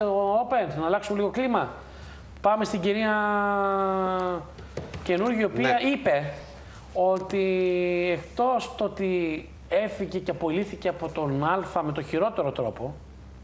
Open, να αλλάξουμε λίγο κλίμα. Πάμε στην κυρία Καινούργη, η οποία είπε ότι εκτός το ότι έφυγε και απολύθηκε από τον Α με το χειρότερο τρόπο,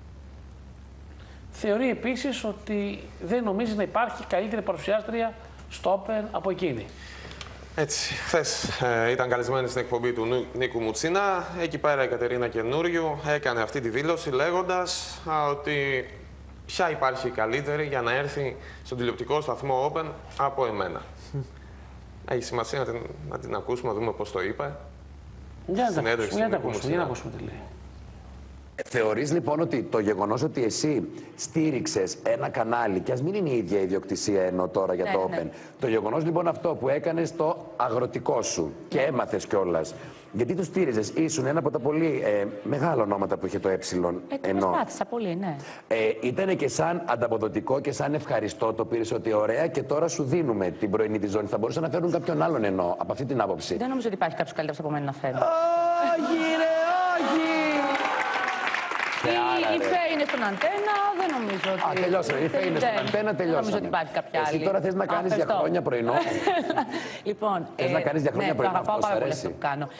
θεωρεί επίσης ότι δεν νομίζει να υπάρχει καλύτερη παρουσιάστρια στο Open από εκείνη. Έτσι, χθες ήταν καλεσμένη στην εκπομπή του Νίκου Μουτσίνα. Εκεί πέρα η Κατερίνα Καινούριου έκανε αυτή τη δήλωση λέγοντας ότι ποια υπάρχει καλύτερη για να έρθει στον τηλεοπτικό σταθμό Open από εμένα. Έχει σημασία να την ακούσουμε, να δούμε πώς το είπε. Για να ακούσουμε τι λέει. Θεωρείς λοιπόν ότι το γεγονός ότι εσύ στήριξες ένα κανάλι, και ας μην είναι η ίδια ιδιοκτησία ενώ τώρα για το Open, το γεγονός λοιπόν αυτό που έκανες το αγροτικό σου και έμαθες κιόλας, γιατί το στήριζες, ήσουν ένα από τα πολύ μεγάλα ονόματα που είχε το Ε. Προσπάθησα πολύ, ναι. Ήτανε και σαν ανταποδοτικό και σαν ευχαριστώ το πήρες ότι ωραία και τώρα σου δίνουμε την πρωινή τη ζώνη. Θα μπορούσαν να φέρουν κάποιον άλλον ενώ από αυτή την άποψη. Δεν νομίζω ότι υπάρχει κάποιος καλύτερος από μένα να φέρει. Όχι ρε, όχι! Η Φέ είναι στον Αντένα, δεν νομίζω ότι... τελειώσαμε. Η Φέ είναι στον Αντένα, τελειώσαμε. Δεν νομίζω ότι υπάρχει κάποια άλλη. Εσύ τώρα θες να κάνεις για χρόνια πρωινό. Λοιπόν, θες να κάνεις για χρόνια πρωινό, αυτό σου αρέσει.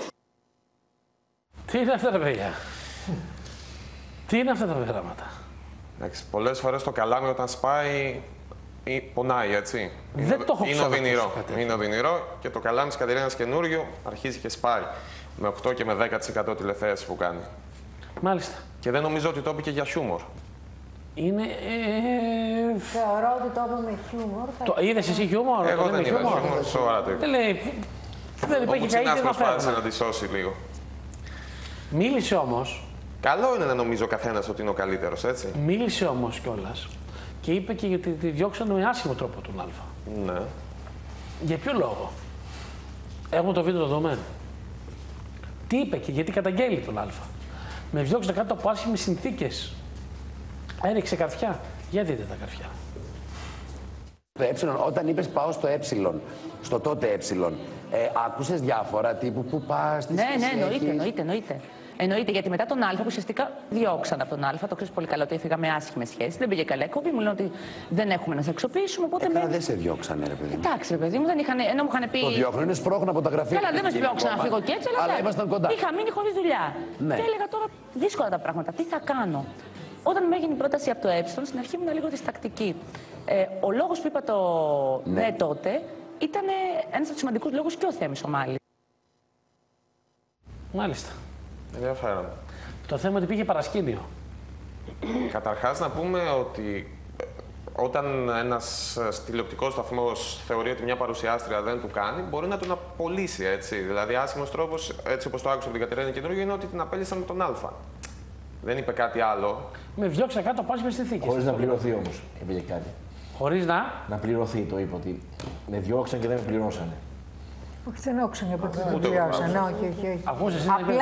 Τι είναι αυτά τα παιδιά. Τι είναι αυτά τα πράγματα. Εντάξει, πολλές φορές το καλάμι όταν σπάει πονάει, έτσι. Δεν το έχω οδυνηρό. Είναι οδυνηρό και το καλάμι της Κατερίνας Καινούριου αρχίζει και σπάει. Με 8 και με 10% τηλεθέαση που κάνει. Μάλιστα. Και δεν νομίζω ότι το είπε και για χιούμορ. Είναι. Θεωρώ ότι το είπε με χιούμορ. Είδες εσύ χιούμορ? Εγώ δεν είδα χιούμορ, σοβαρά το είπε. Δεν υπάρχει καλύτερη. Προσπάθησε να τη σώσει λίγο. Μίλησε όμως. Καλό είναι να νομίζει ο καθένας ότι είναι ο καλύτερος, έτσι. Μίλησε όμως κιόλας και είπε και γιατί τη διώξανε με άσχημο τρόπο τον Α. Ναι. Για ποιο λόγο? Έχουμε το βίντεο δεδομένο. Τι είπε και γιατί καταγγέλει τον Α. Με διώξανε κάτω από άσχημες συνθήκες. Έριξε καρφιά. Για δείτε τα καρφιά. Το όταν είπες πάω στο στο τότε άκουσες διάφορα τύπου που πας, τι σχέση έχεις? Εννοείται. Εννοείται, γιατί μετά τον Α, που ουσιαστικά διώξαν από τον Α, το ξέρεις πολύ καλά ότι έφυγα με άσχημες σχέσεις, δεν πήγε καλά η κόβη, μου λένε ότι δεν έχουμε να σε αξιοποιήσουμε. Οπότε δεν σε διώξανε, ρε παιδί μου. Εντάξει, ρε παιδί μου, δεν είχαν, ενώ μου είχαν πει. Το διώχνουν, είναι σπρώχνο από τα γραφεία. Καλά, δεν με διώξαν να φύγω και έτσι, αλλά ήμασταν κοντά. Είχα μείνει χωρίς δουλειά. Ναι. Και έλεγα τώρα δύσκολα τα πράγματα, τι θα κάνω. Όταν μου έγινε η πρόταση από το Ε, στην αρχή ήμουν λίγο διστακτική. Ο λόγος που είπα το ναι τότε ήταν ένας από τους σημαντικούς λόγους και ο Θέμης ο Μάλης. Μάλιστα. Ενδιαφέρον. Το θέμα ότι πήγε παρασκήνιο. Καταρχάς να πούμε ότι όταν ένας τηλεοπτικός σταθμός θεωρεί ότι μια παρουσιάστρια δεν του κάνει, μπορεί να τον απολύσει, έτσι. Δηλαδή, άσχημος τρόπος, έτσι όπως το άκουσα από την Κατερίνα Καινούργια, είναι ότι την απέλυσαν με τον Α. Δεν είπε κάτι άλλο. Με διώξα κάτω από άσχημες συνθήκες. Χωρίς να πληρωθεί όμως, είπε κάτι. Χωρίς να πληρωθεί, το είπε ότι με διώξαν και δεν με πληρώσανε. Όχι, δεν άκουσαν από την πληρώσανε. Όχι. Απλά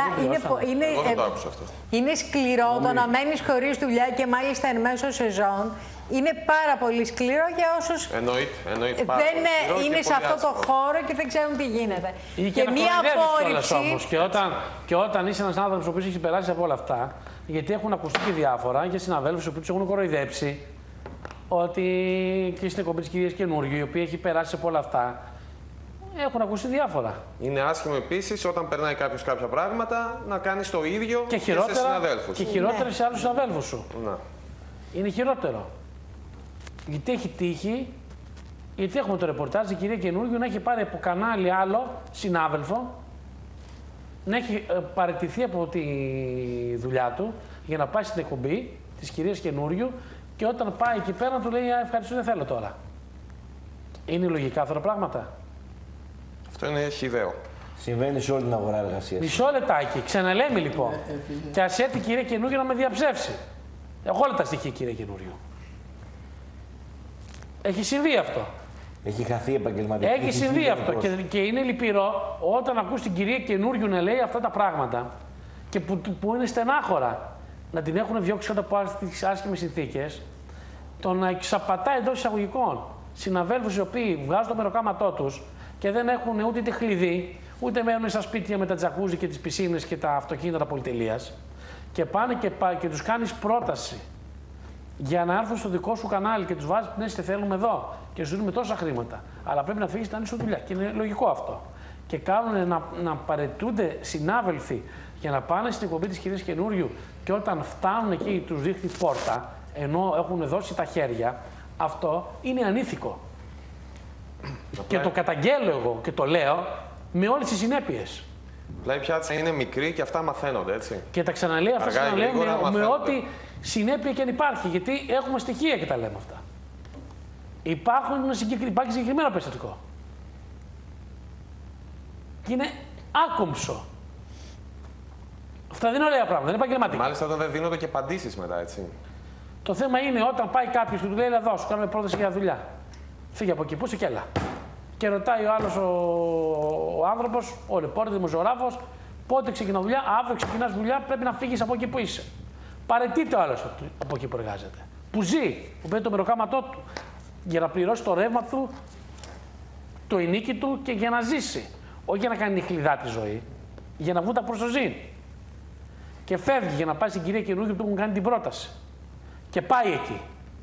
είναι σκληρό το να μένεις χωρίς δουλειά και μάλιστα εν μέσω σεζόν. Είναι πάρα πολύ σκληρό για όσους δεν είναι σε αυτό το χώρο και δεν ξέρουν τι γίνεται. Και μία απόρριψη. Και όταν είσαι ένας άνθρωπος ο οποίος έχει περάσει από όλα αυτά, γιατί έχουν ακουστεί και διάφορα για συναδέλφους που τους έχουν κοροϊδέψει, ότι και στην εκπομπή της κυρίας Καινούργιου, η οποία έχει περάσει από όλα αυτά, έχουν ακουστεί διάφορα. Είναι άσχημο επίσης όταν περνάει κάποιος κάποια πράγματα να κάνεις το ίδιο και σε συναδέλφους. Και χειρότερα σε άλλους συναδέλφους σου. Ναι. Είναι χειρότερο. Γιατί έχει τύχει, γιατί έχουμε το ρεπορτάζ, η κυρία Καινούργιου να έχει πάρει από κανάλι άλλο συνάδελφο, να έχει παραιτηθεί από τη δουλειά του για να πάει στην εκπομπή της κυρίας Καινούργιου και όταν πάει εκεί πέρα του λέει ευχαριστώ, δεν θέλω τώρα. Είναι λογικά αυτά τα πράγματα? Αυτό είναι χυδαίο. Συμβαίνει σε όλη την αγορά εργασίας. Μισό λεπτάκι, ξαναλέμε λοιπόν. Και ας έρθει η κυρία Καινούργιου να με διαψεύσει. Έχω όλα τα στοιχεία, κυρία Καινούργιου. Έχει συμβεί αυτό. Έχει χαθεί επαγγελματικά. Έχει συμβεί αυτό και είναι λυπηρό όταν ακούς την κυρία Καινούργιου να λέει αυτά τα πράγματα και που είναι στενάχωρα να την έχουν διώξει κάτω από άσχημες συνθήκες, το να εξαπατά εντός εισαγωγικών συναδέλφους οι οποίοι βγάζουν το μεροκάματό τους και δεν έχουν ούτε τη χλειδί, ούτε μένουν στα σπίτια με τα τζακούζι και τις πισίνες και τα αυτοκίνητα πολυτελείας και πάνε και τους κάνεις πρόταση για να έρθουν στο δικό σου κανάλι και τους βάζεις, ναι, σε θέλουμε εδώ και σου δίνουμε τόσα χρήματα. Αλλά πρέπει να φύγεις να είναι σου δουλειά. Και είναι λογικό αυτό. Και κάνουν να παρετούνται συνάδελφοι για να πάνε στην εκπομπή της κυρίας Καινούριου και όταν φτάνουν εκεί τους δείχνει πόρτα, ενώ έχουν δώσει τα χέρια, αυτό είναι ανήθικο. Και το καταγγέλλω εγώ και το λέω με όλες τις συνέπειες. Δηλαδή πια είναι μικρή και αυτά μαθαίνονται, έτσι. Και τα ξαναλέω αυτά με ό,τι συνέπεια και αν υπάρχει, γιατί έχουμε στοιχεία και τα λέμε αυτά. Υπάρχει συγκεκριμένο περιστατικό. Και είναι άκομψο. Αυτά δεν είναι ωραία πράγματα, δεν είναι επαγγελματικά. Μάλιστα όταν δεν δίνονται και απαντήσεις μετά, έτσι. Το θέμα είναι όταν πάει κάποιος και του λέει: εδώ, σου κάνουμε πρόταση για δουλειά. Φύγε από εκεί, πού είσαι και έλα. Και ρωτάει ο άλλος ο άνθρωπος, ο ρεπόρτερ, ο δημοσιογράφος, πότε ξεκινά δουλειά, αύριο ξεκινάς δουλειά, πρέπει να φύγεις από εκεί που είσαι. Παραιτείται ο άλλος από εκεί που εργάζεται. Που ζει, που παίρνει το μεροκάματό του για να πληρώσει το ρεύμα του, το ενίκη του και για να ζήσει. Όχι για να κάνει χλιδά τη ζωή, για να βγουν τα προστοζήν. Και φεύγει για να πάει στην κυρία Καινούργια που του έχουν κάνει την πρόταση. Και πάει εκεί.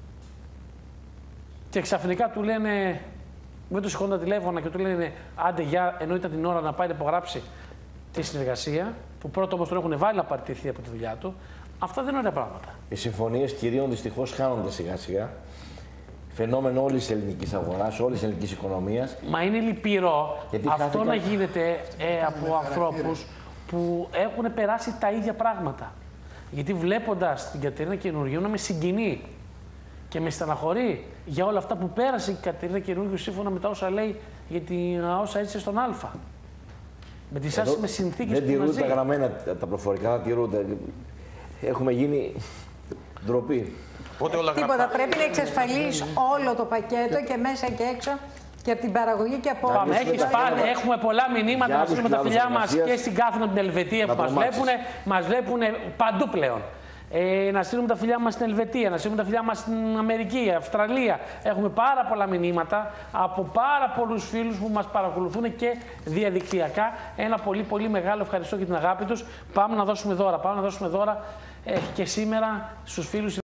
Και ξαφνικά του λένε, δεν του σηκώνουν τα τηλέφωνα και του λένε άντε γεια, ενώ ήταν την ώρα να πάει να υπογράψει τη συνεργασία, που πρώτο όμως τον έχουν βάλει να παραιτηθεί από τη δουλειά του. Αυτά δεν είναι ωραία πράγματα. Οι συμφωνίες κυρίων δυστυχώς χάνονται σιγά σιγά. Φαινόμενο όλης της ελληνικής αγοράς, όλης της ελληνικής οικονομίας. Μα είναι λυπηρό αυτό να γίνεται από ανθρώπους που έχουν περάσει τα ίδια πράγματα. Γιατί βλέποντας την Κατερίνα Καινούργιου να με συγκινεί και με στεναχωρεί για όλα αυτά που πέρασε η Κατερίνα Καινούργιου σύμφωνα με τα όσα λέει για όσα έζησε στον Α. Με τις άσχημες συνθήκες που δεν τηρούνται τα γραμμένα, τα προφορικά δεν τηρούνται. Έχουμε γίνει ντροπή. Τίποτα, πρέπει να εξασφαλίσει όλο το πακέτο και μέσα και έξω και από την παραγωγή και από όλους. Έχουμε πολλά μηνύματα να στείλουμε τα φιλιά μας και στην Κάθρινα την Ελβετία που μας βλέπουν παντού πλέον. Να στείλουμε τα φιλιά μας στην Ελβετία, να στείλουμε τα φιλιά μας στην Αμερική, Αυστραλία. Έχουμε πάρα πολλά μηνύματα από πάρα πολλούς φίλους που μας παρακολουθούν και διαδικτυακά. Ένα πολύ μεγάλο ευχαριστώ για την αγάπη τους. Πάμε να δώσουμε δώρα. Και σήμερα στους φίλους